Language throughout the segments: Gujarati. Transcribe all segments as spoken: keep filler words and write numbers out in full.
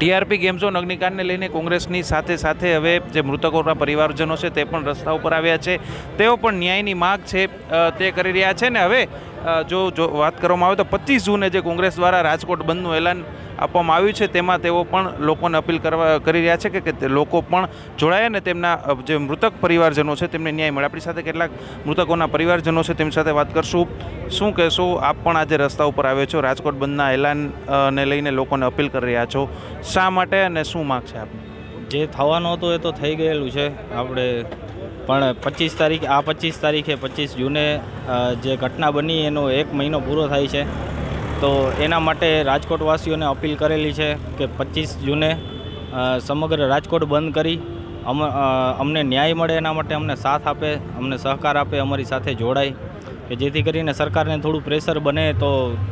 ટીઆરપી ગેમ ઝોન અગ્નિકાંડને લઈને કોંગ્રેસની સાથે સાથે હવે જે મૃતકોના પરિવારજનો છે તે પણ રસ્તા ઉપર આવ્યા છે, તેઓ પણ ન્યાયની માગ છે તે કરી રહ્યા છે. ને હવે જો જો વાત કરવામાં આવે તો પચીસ જૂને જે કોંગ્રેસ દ્વારા રાજકોટ બંધનું એલાન આપવામાં આવ્યું છે તેમાં તેઓ પણ લોકોને અપીલ કરવા કરી રહ્યા છે કે લોકો પણ જોડાયા ને તેમના જે મૃતક પરિવારજનો છે તેમને ન્યાય મળે. આપણી સાથે કેટલાક મૃતકોના પરિવારજનો છે તેમની સાથે વાત કરશું. શું કહેશો, આપ પણ આજે રસ્તા ઉપર આવ્યો છો, રાજકોટ બંધના એલાનને લઈને લોકોને અપીલ કરી રહ્યા છો, શા માટે અને શું માગ છે આપની? જે થવાનું હતું એ તો થઈ ગયેલું છે. આપણે પણ પચીસ તારીખ આ પચીસ તારીખે પચીસ જૂને જે ઘટના બની એનો એક મહિનો પૂરો થાય છે, તો એના માટે રાજકોટવાસીઓને અપીલ કરેલી છે કે પચીસ જૂને સમગ્ર રાજકોટ બંધ કરી અમ અમને ન્યાય મળે એના માટે અમને સાથ આપે, અમને સહકાર આપે, અમારી સાથે જોડાય, કે જેથી કરીને સરકારને થોડું પ્રેશર બને તો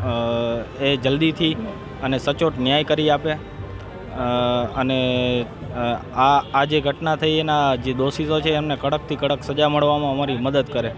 એ જલ્દીથી અને સચોટ ન્યાય કરી આપે અને આ આ જે ઘટના થઈ એના જે દોષિતો છે એમને કડકથી કડક સજા મળવામાં અમારી મદદ કરે.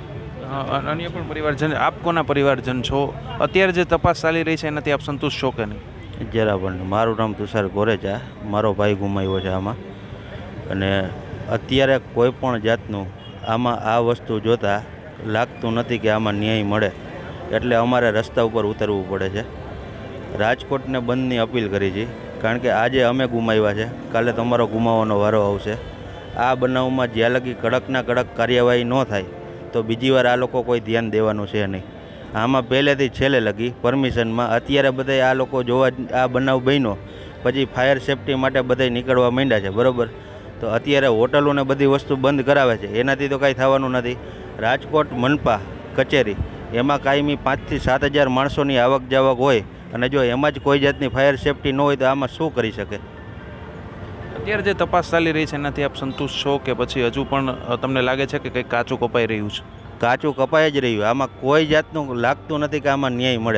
અન્ય પણ પરિવારજન, આપ કોના પરિવારજન છો? અત્યારે જે તપાસ ચાલી રહી છે એનાથી આપ સંતુષ્ટ છો કે નહીં? જરા પણ. મારું નામ તુષાર ગોરેચા, મારો ભાઈ ગુમાવ્યો છે આમાં, અને અત્યારે કોઈ પણ જાતનું આમાં આ વસ્તુ જોતાં લાગતું નથી કે આમાં ન્યાય મળે, એટલે અમારે રસ્તા ઉપર ઉતરવું પડે છે. રાજકોટને બંધની અપીલ કરી છે, કારણ કે આજે અમે ગુમાવ્યા છે, કાલે તમારો ગુમાવવાનો વારો આવશે. આ બનાવમાં જ્યાં લગી કડકના કડક કાર્યવાહી ન થાય તો બીજી વાર આ લોકો કોઈ ધ્યાન દેવાનું છે નહીં. આમાં પહેલેથી છેલ્લે લગી પરમિશનમાં અત્યારે બધા આ લોકો જોવા આ બનાવ બન્યો પછી ફાયર સેફટી માટે બધા નીકળવા માંડ્યા છે, બરાબર. તો અત્યારે હોટલોને બધી વસ્તુ બંધ કરાવે છે, એનાથી તો કાંઈ થવાનું નથી. રાજકોટ મનપા કચેરી એમાં કાયમી પાંચથી સાત હજાર માણસોની આવક જાવક હોય, અને જો એમાં જ કોઈ જાતની ફાયર સેફટી ન હોય તો આમાં શું કરી શકે? અત્યારે જે તપાસ ચાલી રહી છે એનાથી આપ સંતુષ્ટ છો કે પછી હજુ પણ તમને લાગે છે કે કંઈક કાચું કપાઈ રહ્યું છે? કાચું કપાઈ જ રહ્યું. આમાં કોઈ જાતનું લાગતું નથી કે આમાં ન્યાય મળે.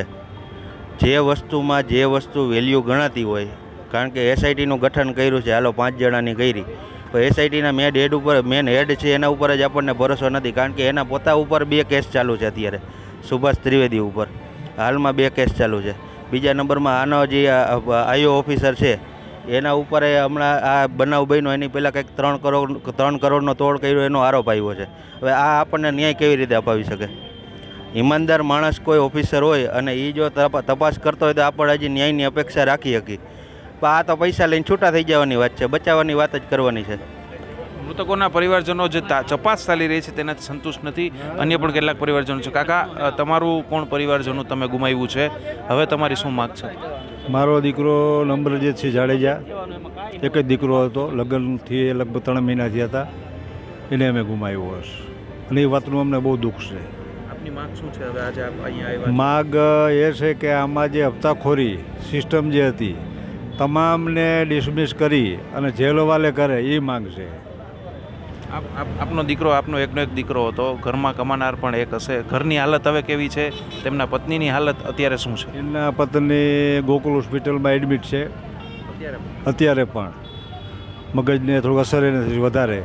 જે વસ્તુમાં જે વસ્તુ વેલ્યુ ગણાતી હોય, કારણ કે એસઆઈટીનું ગઠન કર્યું છે, હાલો પાંચ જણાની કરી, તો એસઆઈટીના મેન હેડ ઉપર મેન હેડ છે એના ઉપર જ આપણને ભરોસો નથી, કારણ કે એના પોતા ઉપર બે કેસ ચાલુ છે અત્યારે, સુભાષ ત્રિવેદી ઉપર હાલમાં બે કેસ ચાલુ છે. બીજા નંબરમાં આનો જે આઈઓ ઓફિસર છે એના ઉપર હમણાં આ બનાવ બન્યો એની પહેલાં કંઈક ત્રણ કરોડ ત્રણ કરોડનો તોડ કર્યો એનો આરોપ આવ્યો છે. હવે આ આપણને ન્યાય કેવી રીતે અપાવી શકે? ઈમાનદાર માણસ કોઈ ઓફિસર હોય અને એ જો તપાસ કરતો હોય તો આપણે હજી ન્યાયની અપેક્ષા રાખી શકીએ, પણ આ તો પૈસા લઈને છૂટા થઈ જવાની વાત છે, બચાવવાની વાત જ કરવાની છે. મૃતકોના પરિવારજનો જે તપાસ ચાલી રહી છે તેનાથી સંતુષ્ટ નથી. અન્ય પણ કેટલાક પરિવારજનો છે. કાકા, તમારું કોણ પરિવારજનો તમે ગુમાવ્યું છે, હવે તમારી શું માગ છે? મારો દીકરો નંબર જે છે જાડેજા, એક જ દીકરો હતો, લગ્નથી લગભગ ત્રણ મહિના થયા હતા, એને અમે ગુમાવ્યો હશે, અને એ વાતનું અમને બહુ દુઃખ છે. આપની માગ શું છે હવે આજે આપ અહીંયા આવ્યા? માગ એ છે કે આમાં જે હપ્તાખોરી સિસ્ટમ જે હતી તમામને ડિસમિસ કરી અને જેલ હવાલે કરે એ માંગ છે. આપનો દીકરો આપનો એકનો એક દીકરો હતો, ઘરમાં કમાનાર પણ એક હશે, ઘરની હાલત હવે કેવી છે? તેમના પત્નીની હાલત અત્યારે શું છે? એમના પત્ની ગોકુલ હોસ્પિટલમાં એડમિટ છે અત્યારે, પણ મગજને થોડુંક અસર નથી વધારે,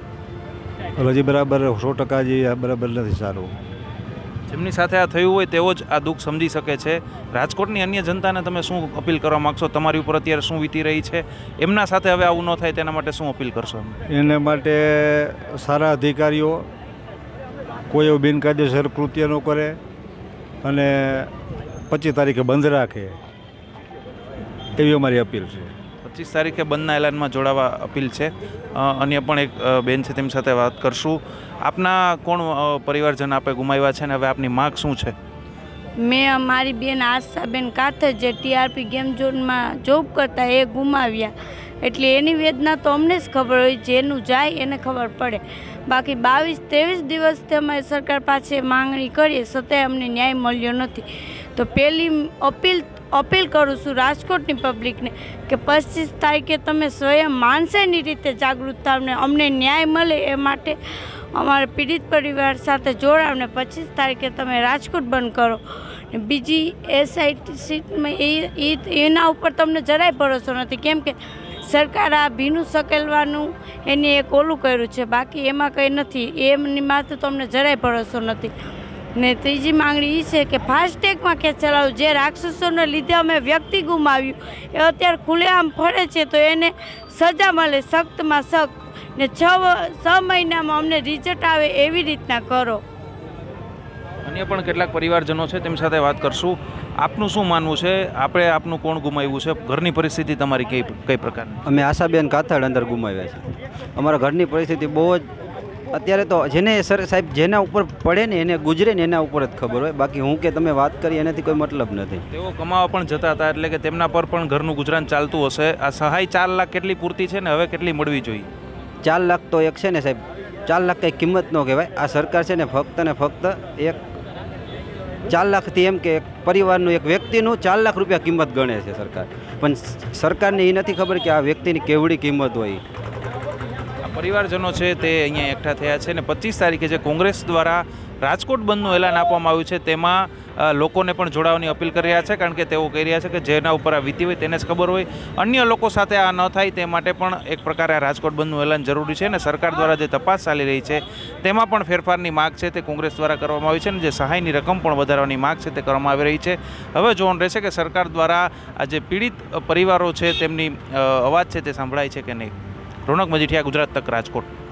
હજી બરાબર સો ટકા જે બરાબર નથી સારું. જેમની સાથે આ થયું હોય તેઓ જ આ દુઃખ સમજી શકે છે. રાજકોટની અન્ય જનતાને તમે શું અપીલ કરવા માગશો? તમારી ઉપર અત્યારે શું વીતી રહી છે, એમના સાથે હવે આવું ન થાય તેના માટે શું અપીલ કરશો? એને માટે સારા અધિકારીઓ કોઈ એવું બિનકાયદેસર કૃત્ય ન કરે અને પચીસ તારીખે બંધ રાખે, એવી અમારી અપીલ છે. પચીસ તારીખે બંધના એલાનમાં જોડાવા અપીલ છે. અન્ય પણ એક બેન છે, તેમની સાથે વાત કરશું. આપના કોણ પરિવારજન આપે ગુમાવ્યા છે, ને હવે આપની માગ શું છે? મેં મારી બેન આશાબેન કાથર જે ટીઆરપી ગેમ ઝોનમાં જોબ કરતા એ ગુમાવ્યા, એટલે એની વેદના તો અમને જ ખબર હોય, જેનું જાય એને ખબર પડે. બાકી બાવીસ ત્રેવીસ દિવસથી અમે સરકાર પાસે માંગણી કરીએ છતાંય અમને ન્યાય મળ્યો નથી. તો પહેલી અપીલ અપીલ કરું છું રાજકોટની પબ્લિકને કે પચીસ તારીખે તમે સ્વયં માનસેની રીતે જાગૃત થાવ ને અમને ન્યાય મળે એ માટે અમારા પીડિત પરિવાર સાથે જોડાવને પચીસ તારીખે તમે રાજકોટ બંધ કરો. બીજી એસઆઈટી સીટમાં એ એના ઉપર તમને જરાય ભરોસો નથી, કેમ કે સરકાર આ ભીનું સકેલવાનું એને એક ઓલું કર્યું છે, બાકી એમાં કંઈ નથી, એમની માથે તો અમને જરાય ભરોસો નથી. ને ત્રીજી માંગણી એ છે કે ફાસ્ટેગમાં કેસ ચલાવવું. જે રાક્ષસોને લીધે અમે વ્યક્તિ ગુમાવ્યું એ અત્યારે ખુલ્લેઆમ ફરે છે તો એને સજા મળે સખ્તમાં સખ્ત, ને છ છ મહિનામાં અમને રિઝલ્ટ આવે એવી રીતના કરો. અન્ય પણ કેટલાક પરિવારજનો છે તેમની સાથે વાત કરશું. આપનું શું માનવું છે? આપણે આપનું કોણ ગુમાવ્યું છે? ઘરની પરિસ્થિતિ તમારી કઈ કઈ પ્રકારની? અમે આશાબેન કાથડ અંદર ગુમાવ્યા છે. અમારા ઘરની પરિસ્થિતિ બહુ જ અત્યારે તો જેને સર સાહેબ જેના ઉપર પડે ને એને ગુજરે ને એના ઉપર જ ખબર હોય, બાકી હું કે તમે વાત કરી એનાથી કોઈ મતલબ નથી. તેઓ કમાવા પણ જતા હતા એટલે કે તેમના પર પણ ઘરનું ગુજરાન ચાલતું હશે. આ સહાય ચાર લાખ કેટલી પૂરતી છે ને હવે કેટલી મળવી જોઈએ? ચાર લાખ તો એક છે ને સાહેબ, ચાર લાખ કંઈ કિંમત ન કહેવાય. આ સરકાર છે ને ફક્ત ને ફક્ત એક ચાર લાખથી એમ કે એક પરિવારનું એક વ્યક્તિનું ચાર લાખ રૂપિયા કિંમત ગણે છે સરકાર, પણ સરકારને એ નથી ખબર કે આ વ્યક્તિની કેવડી કિંમત હોય. પરિવારજનો છે તે અહીંયા એકઠા થયા છે ને પચીસ તારીખે જે કોંગ્રેસ દ્વારા રાજકોટ બંધનું એલાન આપવામાં આવ્યું છે તેમાં લોકોને પણ જોડાવાની અપીલ કરી રહ્યા છે, કારણ કે તેઓ કહી રહ્યા છે કે જેના ઉપર આ વીતી હોય તેને જ ખબર હોય. અન્ય લોકો સાથે આ ન થાય તે માટે પણ એક પ્રકારે આ રાજકોટ બંધનું એલાન જરૂરી છે અને સરકાર દ્વારા જે તપાસ ચાલી રહી છે તેમાં પણ ફેરફારની માગ છે તે કોંગ્રેસ દ્વારા કરવામાં આવી છે અને જે સહાયની રકમ પણ વધારવાની માગ છે તે કરવામાં આવી રહી છે. હવે જોવાનું રહેશે કે સરકાર દ્વારા આ જે પીડિત પરિવારો છે તેમની અવાજ છે તે સાંભળાય છે કે નહીં. રોનક મજીઠિયા, ગુજરાત તક, રાજકોટ.